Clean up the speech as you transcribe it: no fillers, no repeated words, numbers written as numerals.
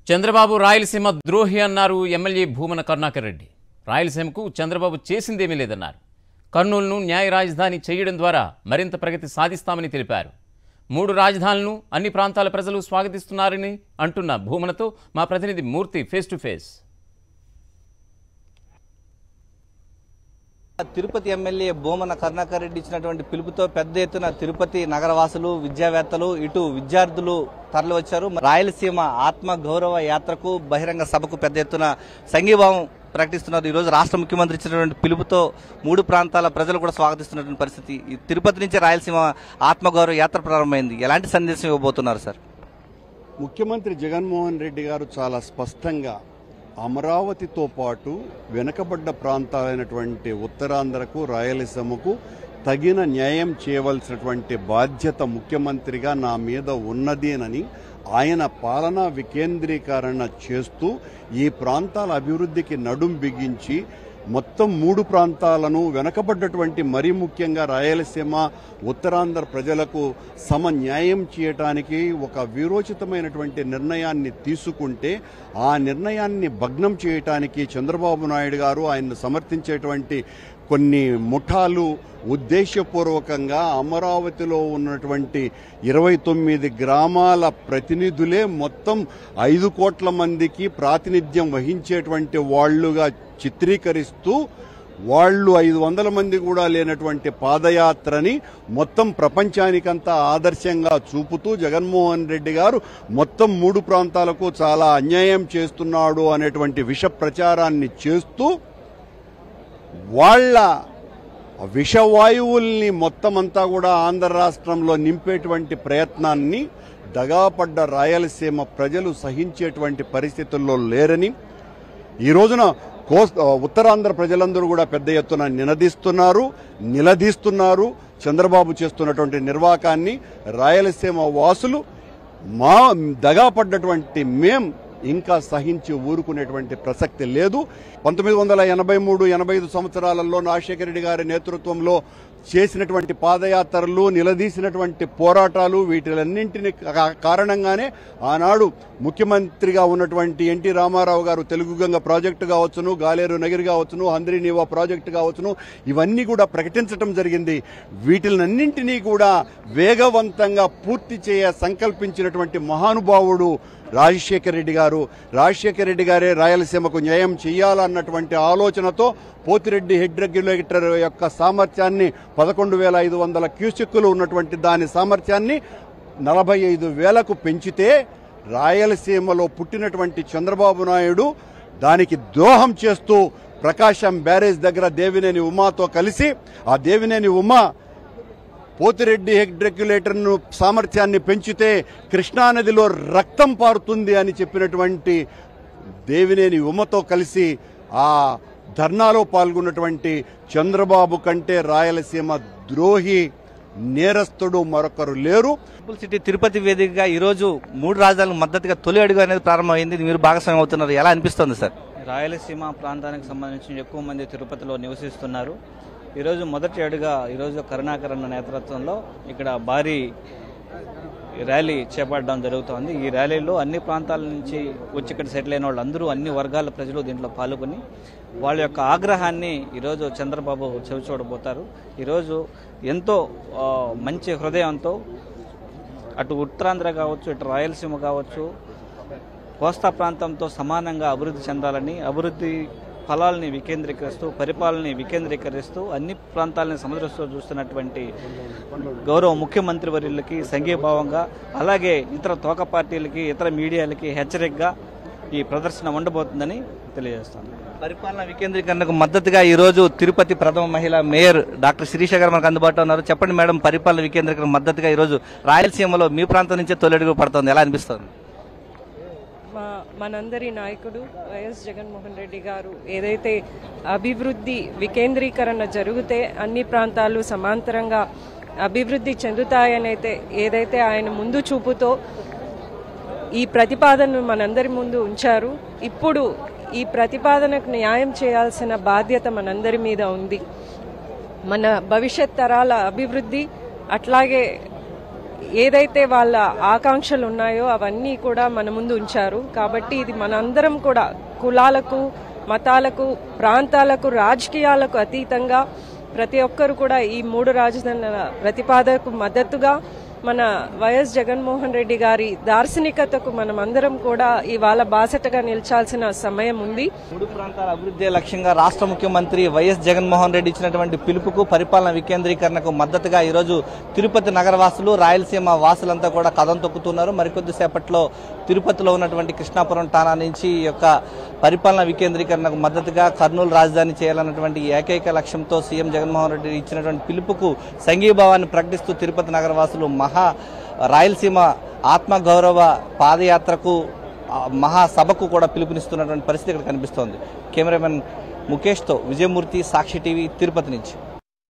చంద్రబాబు రాయలసీమ ద్రోహి అన్నారు ఎమ్మెల్యే భూమన కరుణాకర్ రెడ్డి. రాయలసీమకు చంద్రబాబు చేసిందేమీ లేదన్నారు. కర్నూలును న్యాయ రాజధాని చేయడం ద్వారా మరింత ప్రగతి సాధిస్తామని తెలిపారు. 3 రాజధానులను అన్ని ప్రాంతాల ప్రజలు స్వాగతిస్తున్నారని అంటున్న భూమనతో మా ప్రతినిధి Murthy face to face. Tirupati MLA Bhumana Karunakar Reddy ఇచ్చినటువంటి పిలుపుతో పెద్ద ఎత్తున తిరుపతి నగరవాసులు, విద్యావేత్తలు, ఇటు విద్యార్థులు తరలివచ్చారు. రాయలసీమ ఆత్మ గౌరవ యాత్రకు, బహిరంగ సభకు పెద్ద ఎత్తున సంఘీభావం ప్రకటిస్తున్నారు. ఈ రోజు రాష్ట్ర ముఖ్యమంత్రి ఇచ్చినటువంటి పిలుపుతో 3 ప్రాంతాల ప్రజలు కూడా స్వాగతిస్తున్నటువంటి పరిస్థితి. తిరుపతి నుంచి రాయలసీమ ఆత్మగౌరవ యాత్ర ప్రారంభమైంది. ఎలాంటి సందేశం ఇవ్వబోతున్నారు సార్? ముఖ్యమంత్రి జగన్మోహన్ రెడ్డి గారు చాలా స్పష్టంగా అమరావతితో పాటు వెనుకబడ్డ ప్రాంతాలైనటువంటి ఉత్తరాంధ్రకు, రాయలసీమకు తగిన న్యాయం చేయవలసినటువంటి బాధ్యత ముఖ్యమంత్రిగా నా మీద ఉన్నదేనని ఆయన పాలనా వికేంద్రీకరణ చేస్తూ ఈ ప్రాంతాల అభివృద్ధికి నడుం బిగించి మొత్తం 3 ప్రాంతాలను వెనకబడ్డటువంటి మరీ ముఖ్యంగా రాయలసీమ, ఉత్తరాంధ్ర ప్రజలకు న్యాయం చేయటానికి ఒక వీరోచితమైనటువంటి నిర్ణయాన్ని తీసుకుంటే ఆ నిర్ణయాన్ని భగ్నం చేయటానికి చంద్రబాబు నాయుడు గారు ఆయన్ను సమర్థించేటువంటి కొన్ని ముఠాలు ఉద్దేశపూర్వకంగా అమరావతిలో ఉన్నటువంటి 29 గ్రామాల ప్రతినిధులే మొత్తం 5 కోట్ల మందికి ప్రాతినిధ్యం వహించేటువంటి వాళ్లుగా చిత్రీకరిస్తూ వాళ్ళు 500 మంది కూడా లేనటువంటి పాదయాత్రని మొత్తం ప్రపంచానికంతా ఆదర్శంగా చూపుతూ జగన్మోహన్ రెడ్డి గారు మొత్తం 3 ప్రాంతాలకు చాలా అన్యాయం చేస్తున్నాడు అనేటువంటి విష ప్రచారాన్ని చేస్తూ వాళ్ల విషవాయువుల్ని మొత్తమంతా కూడా ఆంధ్ర రాష్ట్రంలో నింపేటువంటి ప్రయత్నాన్ని దగాపడ్డ రాయలసీమ ప్రజలు సహించేటువంటి పరిస్థితుల్లో లేరని ఈ రోజున ఉత్తరాంధ్ర ప్రజలందరూ కూడా పెద్ద ఎత్తున నిలదీస్తున్నారు. చంద్రబాబు చేస్తున్నటువంటి నిర్వాకాన్ని రాయలసీమ వాసులు దగాపడ్డటువంటి ఇంకా సహించి ఊరుకునేటువంటి ప్రసక్తి లేదు. 1983-85 సంవత్సరాలలో రాజశేఖర రెడ్డి గారి నేతృత్వంలో చేసినటువంటి పాదయాత్రలు, నిలదీసినటువంటి పోరాటాలు, వీటిలన్నింటినీ కారణంగానే ఆనాడు ముఖ్యమంత్రిగా ఉన్నటువంటి ఎన్టీ రామారావు గారు తెలుగు గంగ ప్రాజెక్టు కావచ్చును, గాలేరు నగిరి కావచ్చును, హంద్రీనీవా ప్రాజెక్టు కావచ్చును, ఇవన్నీ కూడా ప్రకటించడం జరిగింది. వీటిలన్నింటినీ కూడా వేగవంతంగా పూర్తి సంకల్పించినటువంటి మహానుభావుడు రాజశేఖర రెడ్డి గారు. రాజశేఖర రెడ్డి గారే రాయలసీమకు న్యాయం చేయాలన్నటువంటి ఆలోచనతో పోతిరెడ్డి హెడ్ రెగ్యులేటర్ యొక్క సామర్థ్యాన్ని 11,500 క్యూసెక్కులు ఉన్నటువంటి దాని సామర్థ్యాన్ని 45,000కు పెంచితే రాయలసీమలో పుట్టినటువంటి చంద్రబాబు నాయుడు దానికి ద్రోహం చేస్తూ ప్రకాశం బ్యారేజ్ దగ్గర దేవినేని ఉమాతో కలిసి ఆ దేవినేని ఉమా పోతిరెడ్డి హెడ్ రెగ్యులేటర్ను సామర్థ్యాన్ని పెంచితే కృష్ణానదిలో రక్తం పారుతుంది అని చెప్పినటువంటి దేవినేని ఉమతో కలిసి ఆ ధర్నాలో పాల్గొన్నటువంటి చంద్రబాబు కంటే రాయలసీమ ద్రోహి, నేరస్తుడు మరొకరు లేరు. సిటీ తిరుపతి వేదికగా ఈరోజు 3 రాజధానులకు మద్దతుగా తొలి అడుగు అనేది ప్రారంభమైంది. మీరు భాగస్వామ్యం అవుతున్నారు. ఎలా అనిపిస్తుంది సార్? రాయలసీమ ప్రాంతానికి సంబంధించి ఎక్కువ మంది తిరుపతిలో నివసిస్తున్నారు. ఈరోజు మొదటి అడుగుగా ఈరోజు కరుణాకర్ అన్న నేతృత్వంలో ఇక్కడ భారీ ర్యాలీ చేపట్టడం జరుగుతోంది. ఈ ర్యాలీలో అన్ని ప్రాంతాల నుంచి వచ్చి ఇక్కడ సెటిల్ అయిన వాళ్ళందరూ, అన్ని వర్గాల ప్రజలు దీంట్లో పాల్గొని వాళ్ళ యొక్క ఆగ్రహాన్ని ఈరోజు చంద్రబాబు చెవిచూడబోతారు. ఈరోజు ఎంతో మంచి హృదయంతో అటు ఉత్తరాంధ్ర కావచ్చు, ఇటు రాయలసీమ కావచ్చు, కోస్తా ప్రాంతంతో సమానంగా అభివృద్ధి చెందాలని, అభివృద్ధి ఫలాలని వికేంద్రీకరిస్తూ, పరిపాలనని వికేంద్రీకరిస్తూ అన్ని ప్రాంతాలని సముద్రస్తూ చూస్తున్నటువంటి గౌరవ ముఖ్యమంత్రి వర్యులకి సంఘీభావంగా, అలాగే ఇతర తోక పార్టీలకి, ఇతర మీడియాలకి హెచ్చరికగా ఈ ప్రదర్శన ఉండబోతుందని తెలియజేస్తాను. పరిపాలన వికేంద్రీకరణకు మద్దతుగా ఈరోజు తిరుపతి ప్రథమ మహిళా మేయర్ డాక్టర్ శిరీష గారు మనకు అందుబాటులో ఉన్నారు. చెప్పండి మేడం, పరిపాలన వికేంద్రీకరణ మద్దతుగా ఈరోజు రాయలసీమలో మీ ప్రాంతం నుంచే తొలి అడుగు పడుతోంది. ఎలా అనిపిస్తుంది? మనందరి నాయకుడు వైఎస్ జగన్మోహన్ రెడ్డి గారు ఏదైతే అభివృద్ధి వికేంద్రీకరణ జరిగితే అన్ని ప్రాంతాలు సమాంతరంగా అభివృద్ధి చెందుతాయనైతే ఏదైతే ఆయన ముందు చూపుతో ఈ ప్రతిపాదనను మనందరి ముందు ఉంచారు. ఇప్పుడు ఈ ప్రతిపాదనకు న్యాయం చేయాల్సిన బాధ్యత మనందరి మీద ఉంది. మన భవిష్యత్ తరాల అభివృద్ధి, అట్లాగే ఏదైతే వాళ్ళ ఆకాంక్షలు ఉన్నాయో అవన్నీ కూడా మన ముందు ఉంచారు. కాబట్టి ఇది మనందరం కూడా కులాలకు, మతాలకు, ప్రాంతాలకు, రాజకీయాలకు అతీతంగా ప్రతి ఒక్కరు కూడా ఈ 3 రాజధానుల ప్రతిపాదనకు మద్దతుగా మన వైఎస్ జగన్మోహన్ రెడ్డి గారి దార్శనికతకు మనం అందరం కూడా ఇవాళ బాసటగా నిల్చాల్సిన సమయం ఉంది. 3 ప్రాంతాల అభివృద్ధి లక్ష్యంగా రాష్ట్ర ముఖ్యమంత్రి వైఎస్ జగన్మోహన్ రెడ్డి ఇచ్చినటువంటి పిలుపుకు, పరిపాలన వికేంద్రీకరణకు మద్దతుగా ఈరోజు తిరుపతి నగరవాసులు, రాయలసీమ వాసులంతా కూడా కదం తొక్కుతున్నారు. మరికొద్ది సేపట్లో తిరుపతిలో ఉన్నటువంటి కృష్ణాపురం ఠాణా నుంచి ఈ యొక్క పరిపాలన వికేంద్రీకరణకు మద్దతుగా కర్నూలు రాజధాని చేయాలన్నటువంటి ఏకైక లక్ష్యంతో సీఎం జగన్మోహన్ రెడ్డి ఇచ్చినటువంటి పిలుపుకు సంఘీభావాన్ని ప్రకటిస్తూ తిరుపతి నగరవాసులు రాయలసీమ ఆత్మగౌరవ పాదయాత్రకు, మహాసభకు కూడా పిలుపునిస్తున్నటువంటి పరిస్థితి ఇక్కడ కనిపిస్తోంది. కెమెరామెన్ ముఖేష్తో విజయమూర్తి, సాక్షి టీవీ, తిరుపతి నుంచి.